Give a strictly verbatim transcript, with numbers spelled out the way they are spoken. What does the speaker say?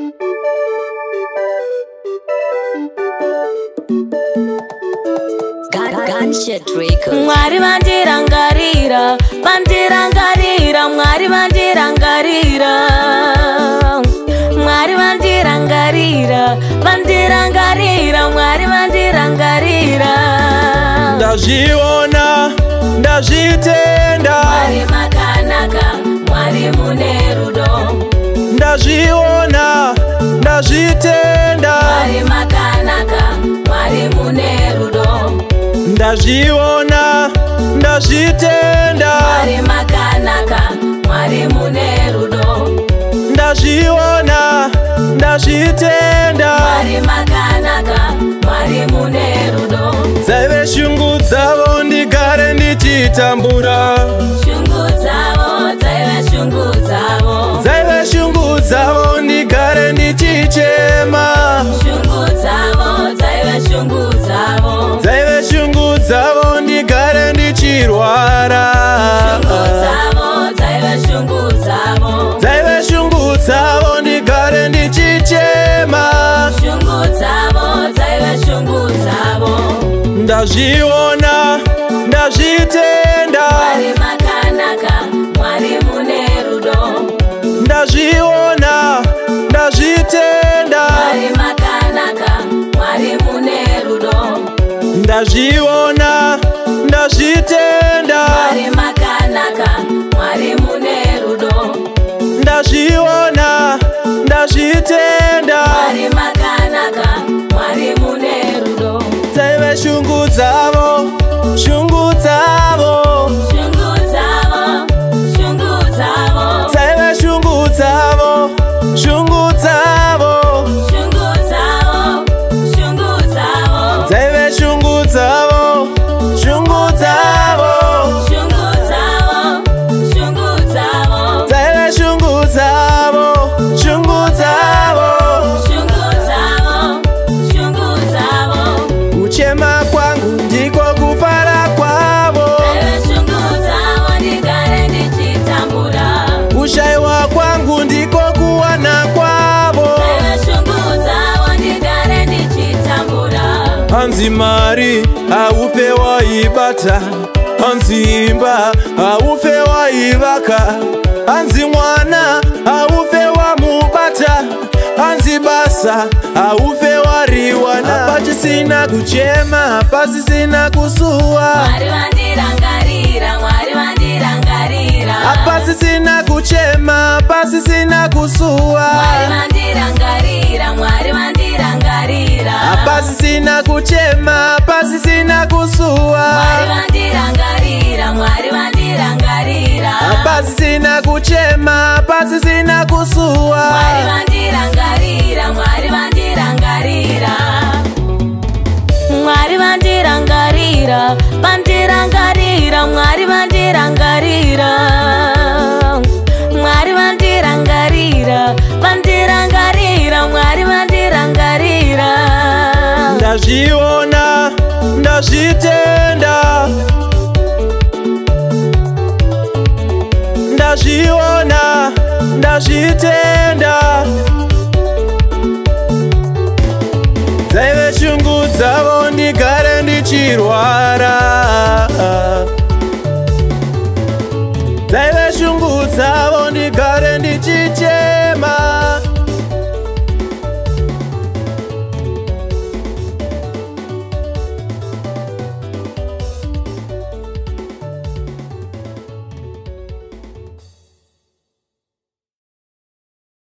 Mwari bandirangarira, bandirangarira, mwari bandirangarira, mwari bandirangarira, bandirangarira, mwari bandirangarira. Ndazviona, ndazvitenda, mwari makanaka, mwari mune rudo. Ndazviona, ndazvitenda, mwari makanaka, mwari mune rudo. Ndazviona, ndazvitenda, mwari makanaka, mwari mune rudo. Ndazviona, ndazvitenda, mwari makanaka, mwari mune rudo. Dzaive shungu dzavo ndigare ndichitambura, shungu dzavo, dzaive shungu dzavo, dzaive shungu dzavo ndigare ndichichema, shungu dzavo, dzaive shungu dzavo, dzaive shungu dzavo ndigare ndichirwara, shungu dzavo, dzaive shungu dzavo, dzaive shungu dzavo ndigare ndichichema, shungu dzavo, dzaive shungu dzavo. Ndazviona, ndazvitenda, mwari makanaka, mwari mune rudo. Ndazviona, ndazvitenda, mwari makanaka, mwari mune rudo. Ndazviona, ndazvitenda, mwari makanaka, mwari mune rudo. Ndazviona, ndazvitenda, mwari makanaka, mwari mune rudo. Dzaive shungu dzavo, shungu dzavo, shungu dzavo, shungu dzavo, dzaive shungu dzavo, shungu dzavo, shungu dzavo, shungu dzavo, dzaive shungu dzavo, shungu dzavo, shungu dzavo, shungu dzavo, dzaive shungu dzavo, shungu dzavo, shungu dzavo, shungu dzavo. Kuchema kwangu ndiko kufara kwavo, dzaive shungu dzavo ndigare ndichitambura, kushaiwa kwangu ndiko kuwana kwavo, dzaive shungu dzavo ndigare ndichitambura. Hanzi mari haufe waibata, hanzi imba haufe waivaka, hanzi mwana haufe wamubata, hanzi basa haufe wariwana. Pachisina kuchema, pasisina kusuwa, mwari vandirangarira, mwari vandirangarira, pasisina kuchema, pasisina kusuwa, mwari vandirangarira, mwari vandirangarira, pasisina kuchema, pasisina kusuwa, mwari vandirangarira, mwari vandirangarira, pasisina kuchema, pasisina kusuwa, mwari vandirangarira, mwari vandirangarira, mwari vandirangarira, vandirangarira, mwari vandirangarira, mwari vandirangarira, vandirangarira, mwari vandirangarira. Ndazviona, ndazvitenda, ndazviona, ndazvitenda, dzaive shungu dzavo ndigare ndichirwara,